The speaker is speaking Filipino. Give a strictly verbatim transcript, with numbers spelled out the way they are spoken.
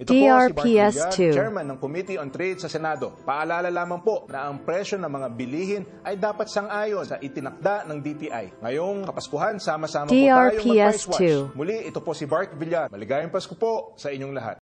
Ito po si Bart D R P S Villar, two. Chairman ng Committee on Trade sa Senado. Paalala lamang po na ang presyo ng mga bilihin ay dapat sang-ayon sa itinakda ng D T I. Ngayong Kapaskuhan, sama-sama po tayo D R P S mag-price watch. two. Muli, ito po si Bart Villar. Maligayang Pasko po sa inyong lahat.